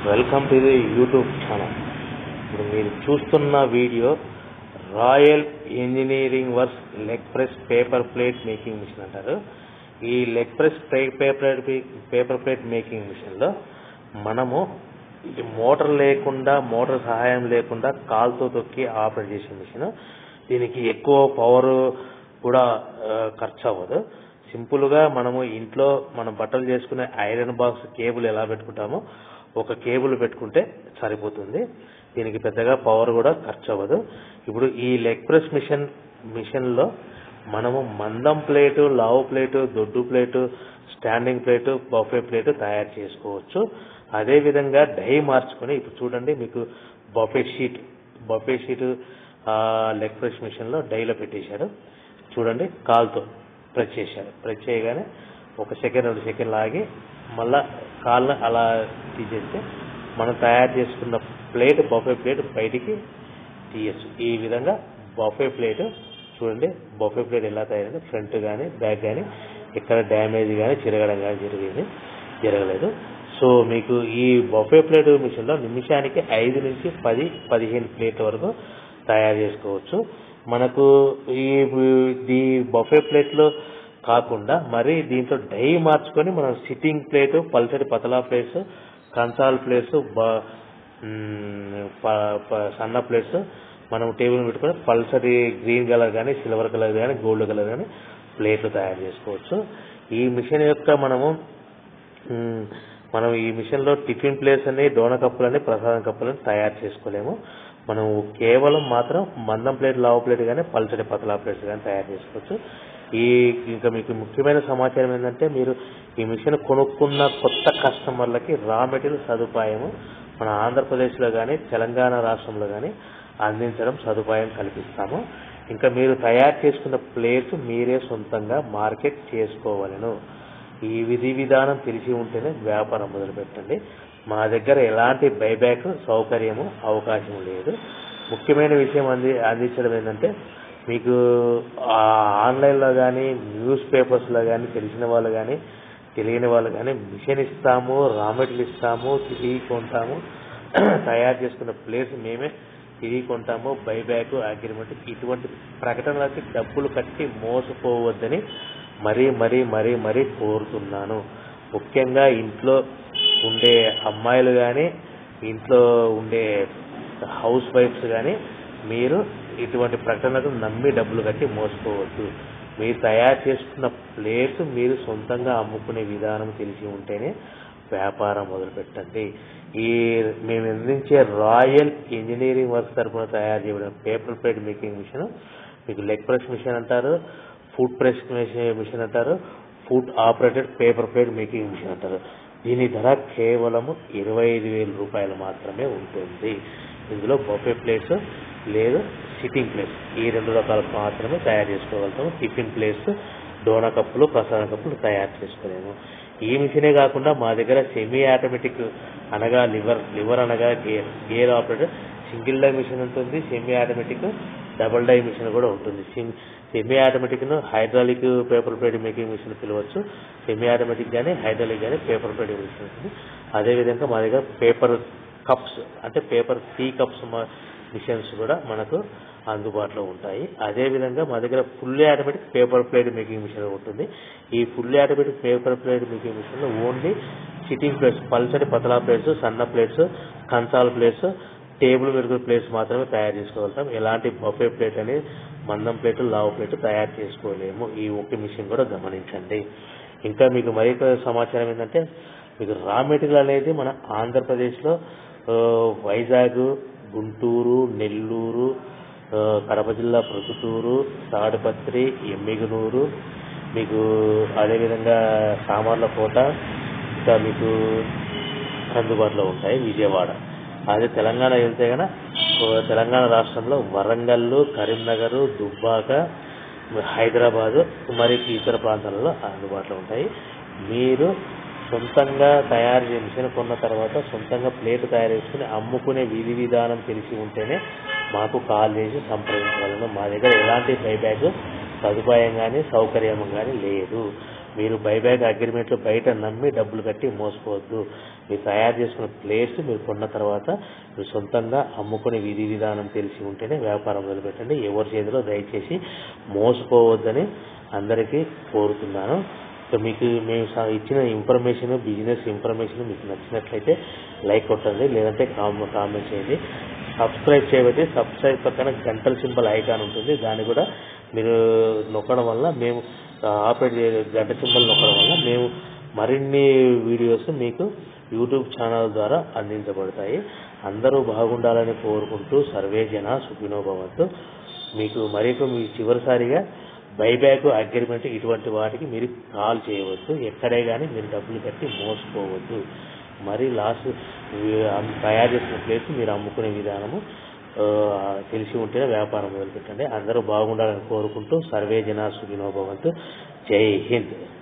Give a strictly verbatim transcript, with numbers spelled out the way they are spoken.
Welcome to the YouTube channel. ఇప్పుడు మీరు చూస్తున్న video Royal Engineering Works leg press paper plate making machine అంటారు. ఈ leg press paper paper plate making మిషన్లో మనము ఇది మోటార్ లేకుండా మోటార్ సహాయం లేకుండా కాలుతో తొక్కి ఆపరేట్ చేసే మిషన్. దీనికి ఎక్కువ పవర్ కూడా ఖర్చు అవ్వదు. సింపుల్గా మనము ఇంట్లో మనం బట్టలు చేసుకునే ఐరన్ బాక్స్ కేబుల్ ఎలా పెట్టుకుంటామో ఒక కేబుల్ పెట్టుకుంటే సరిపోతుంది. దీనికి పెద్దగా పవర్ కూడా ఖర్చు అవ్వదు. ఇప్పుడు ఈ లెగ్ ప్రెస్ మిషన్ మిషన్లో మనము మందం ప్లేటు, లావు ప్లేటు, దొడ్డు plate, standing plate, buffet plate తయారు చేసుకోవచ్చు. అదేవిధంగా డై మార్చుకొని ఇప్పుడు చూడండి, మీకు buffet sheet buffet sheet leg press మిషన్లో డైలో పెట్టేశారు. చూడండి, కాలుతో ప్రెస్ చేశారు. ప్రెస్ చేయగానే ఒక సెకండ్ రెండు సెకండ్లు ఆగి మళ్ళా కాళ్ళను అలా తీసేస్తే మనం తయారు చేసుకున్న ప్లేట్ బఫే ప్లేట్ బయటికి తీయచ్చు. ఈ విధంగా బఫే ప్లేట్ చూడండి, బఫే ప్లేట్ ఎలా తయారైంది, ఫ్రంట్ కానీ బ్యాక్ కానీ ఎక్కడ డ్యామేజ్ కానీ చిరగడం కానీ జరిగింది జరగలేదు. సో మీకు ఈ బఫే ప్లేట్ మిషన్లో నిమిషానికి ఐదు నుంచి పది పదిహేను ప్లేట్ల వరకు తయారు చేసుకోవచ్చు. మనకు ఈ ఈ బఫే ప్లేట్లో కాకుండా మరి దీంట్లో డై మార్చుకొని మనం సిట్టింగ్ ప్లేటు, పల్సటి పతలా ప్లేట్స్, కంచాల ప్లేట్స్, సన్న ప్లేట్స్ మనం టేబుల్ పెట్టుకొని పల్సటి గ్రీన్ కలర్ కానీ సిల్వర్ కలర్ కానీ గోల్డ్ కలర్ కానీ ప్లేట్లు తయారు చేసుకోవచ్చు. ఈ మిషన్ యొక్క మనము మనం ఈ మిషన్లో టిఫిన్ ప్లేట్స్ అని, డోన కప్పులని, ప్రసాదం కప్పులని తయారు చేసుకోలేము. మనం కేవలం మాత్రం మందం ప్లేట్, లావు ప్లేట్ కానీ పల్చటి పతలా ప్లేట్స్ కానీ తయారు చేసుకోవచ్చు. ఈ ఇంకా మీకు ముఖ్యమైన సమాచారం ఏంటంటే, మీరు ఈ మిషన్ కొనుక్కున్న కొత్త కస్టమర్లకి రా మెటీరియల్ సదుపాయము మన ఆంధ్రప్రదేశ్లో కానీ తెలంగాణ రాష్ట్రంలో కానీ అందించడం సదుపాయం కల్పిస్తాము. ఇంకా మీరు తయారు చేసుకున్న ప్లేట్స్ మీరే సొంతంగా మార్కెట్ చేసుకోవాలను. ఈ విధి విధానం తెలిసి ఉంటేనే వ్యాపారం మొదలుపెట్టండి. మా దగ్గర ఎలాంటి బైబ్యాక్ సౌకర్యము అవకాశం లేదు. ముఖ్యమైన విషయం అంది అందించడం ఏంటంటే, మీకు ఆన్లైన్లో కానీ న్యూస్ పేపర్స్లో కానీ తెలిసిన వాళ్ళు కానీ తెలియని వాళ్ళు కానీ మిషన్ ఇస్తాము, రా మెటీరియల్ ఇస్తాము, తిరిగి కొంటాము, తయారు చేసుకున్న ప్లేస్ మేమే తిరిగి కొంటాము, బైబ్యాక్ అగ్రిమెంట్ ఇటువంటి ప్రకటనలకి డబ్బులు కట్టి మోసపోవద్దని మరీ మరీ మరీ మరీ కోరుతున్నాను. ముఖ్యంగా ఇంట్లో ఉండే అమ్మాయిలు కానీ ఇంట్లో ఉండే హౌస్ వైఫ్స్ కానీ మీరు ఇటువంటి ప్రకటనలకు నమ్మి డబ్బులు కట్టి మోసపోవద్దు. మీరు తయారు చేసుకున్న ప్లేట్స్ మీరు సొంతంగా అమ్ముకునే విధానం తెలిసి ఉంటేనే వ్యాపారం మొదలుపెట్టండి. ఈ మేము అందించే రాయల్ ఇంజనీరింగ్ వర్క్స్ తరఫున తయారు చేయబడిన పేపర్ ప్లేట్ మేకింగ్ మిషన్ మీకు లెగ్ ప్రెస్ మిషన్ అంటారు, ఫుడ్ ప్రెస్ మిషన్ అంటారు, foot operated paper plate making machine అంటారు. దీని ధర కేవలము ఇరవై ఐదు వేల రూపాయలు మాత్రమే ఉంటుంది. ఇందులో బఫే ప్లేట్స్ లేదు సిట్టింగ్ ప్లేట్స్ ఈ రెండు రకాలు మాత్రమే తయారు చేసుకోగలుగుతాము. టిఫిన్ ప్లేట్స్, డోనా కప్పులు, ప్రసాదం కప్పులు తయారు చేసుకోలేము. ఈ మిషనే కాకుండా మా దగ్గర సెమీ ఆటోమేటిక్ అనగా లివర్ లివర్ అనగా gear gear operator single die machine ఉంటుంది. Semi automatic double die machine కూడా ఉంటుంది. సెమీ ఆటోమేటిక్ను hydraulic paper plate making machine పిలవచ్చు. సెమీ ఆటోమేటిక్ కానీ హైడ్రాలిక్ కానీ పేపర్ ప్లేట్ మిషన్ ఉంటుంది. అదేవిధంగా మా దగ్గర పేపర్ కప్స్ అంటే పేపర్ టీ కప్స్ మిషన్స్ కూడా మనకు అందుబాటులో ఉంటాయి. అదేవిధంగా మా దగ్గర fully automatic paper plate making machine ఉంటుంది. ఈ fully automatic paper plate making మిషన్లో ఓన్లీ సిట్టింగ్ ప్లేట్స్, పల్సటి పతలా ప్లేట్స్, సన్న ప్లేట్స్, కంచాల ప్లేట్స్, టేబుల్ మెరుగుల ప్లేట్స్ మాత్రమే తయారు చేసుకోగలుగుతాం. ఎలాంటి బఫే ప్లేట్ అని మందం ప్లేటు, లావు ప్లేటు తయారు చేసుకోలేము. ఈ ఒక్క మిషన్ కూడా గమనించండి. ఇంకా మీకు మరొక సమాచారం ఏంటంటే, మీకు రా మెటీరియల్ అనేది మన ఆంధ్రప్రదేశ్లో వైజాగ్, గుంటూరు, నెల్లూరు, కడప జిల్లా ప్రొద్దుటూరు, తాడిపత్రి, ఎమ్మిగనూరు, మీకు అదేవిధంగా సామర్లకోట ఇంకా మీకు అందుబాటులో ఉంటాయి. విజయవాడ. అదే తెలంగాణ వెళ్తే కనుక తెలంగాణ రాష్ట్రంలో వరంగల్, కరీంనగర్, దుబ్బాక, హైదరాబాదు మరియు ఇతర ప్రాంతాలలో అందుబాటులో ఉంటాయి. మీరు సొంతంగా తయారు చేసి మిషన్ కొన్న తర్వాత సొంతంగా ప్లేట్ తయారు చేసుకుని అమ్ముకునే విధి విధానం తెలిసి ఉంటేనే మాకు కాల్ చేసి సంప్రదించగలను. మా దగ్గర ఎలాంటి బైబ్యాక్ సదుపాయం కానీ సౌకర్యం కానీ లేదు. మీరు బైబ్యాక్ అగ్రిమెంట్లో బయట నమ్మి డబ్బులు కట్టి మోసపోవద్దు. మీరు తయారు చేసుకున్న ప్లేస్ మీరు కొన్న తర్వాత మీరు సొంతంగా అమ్ముకునే విధి విధానం తెలిసి ఉంటేనే వ్యాపారం మొదలుపెట్టండి. ఎవరి చేతిలో దయచేసి మోసపోవద్దని అందరికీ కోరుతున్నాను. సో మీకు మేము ఇచ్చిన ఇన్ఫర్మేషన్, బిజినెస్ ఇన్ఫర్మేషన్ మీకు నచ్చినట్లయితే లైక్ కొట్టండి, లేదంటే కామెంట్ చేయండి. సబ్స్క్రైబ్ చేయబట్టి సబ్స్క్రైబ్ పక్కన గంటల సింబల్ ఐకాన్ ఉంటుంది, దాన్ని కూడా మీరు నొక్కడం వల్ల మేము ఆపరేట్ చే గంట సింబల్ నొక్కడం వల్ల మేము మరిన్ని వీడియోస్ మీకు యూట్యూబ్ ఛానల్ ద్వారా అందించబడతాయి. అందరూ బాగుండాలని కోరుకుంటూ సర్వే జన సుఖినో భవంతు. మీకు మరొక మీ చివరిసారిగా బైబ్యాక్ అగ్రిమెంట్ ఇటువంటి వాటికి మీరు కాల్ చేయవద్దు. ఎక్కడే కానీ మీరు డబ్బులు కట్టి మోసపోవద్దు. మరి లాస్ట్ తయారు చేసిన ప్లేస్ మీరు అమ్ముకునే విధానము తెలిసి ఉంటేనే వ్యాపారం మొదలుపెట్టండి. అందరూ బాగుండాలని కోరుకుంటూ సర్వే జన సుఖినో భవంతు. జై హింద్.